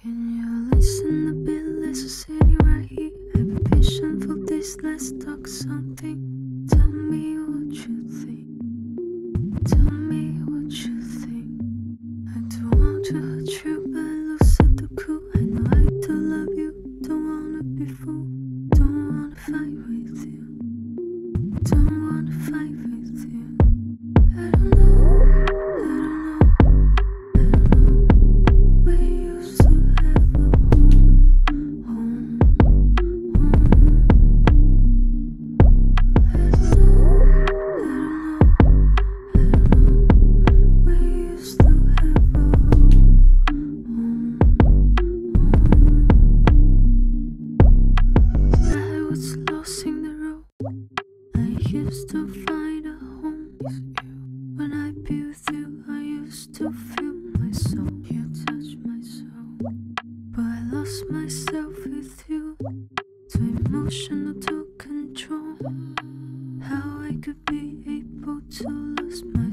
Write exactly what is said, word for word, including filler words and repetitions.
Can you listen a bit? Let's sit right here. I've been patient for this. Let's talk something. Tell me what you think. Tell me what you think. I don't want to hurt you, but lose it the cool. I know I do love you. Don't wanna be fooled. Don't wanna fight with you. Don't wanna fight with you. I don't know. I don't know. I don't know. We used to have a home, home, home. I don't know. I don't know. I don't know. We used to have a home, home, home. I was lost in the road. I used to find a home with you. When I be with you, I used to feel my soul. You touched my soul, but I lost myself with you. Too emotional to control. How I could be able to lose my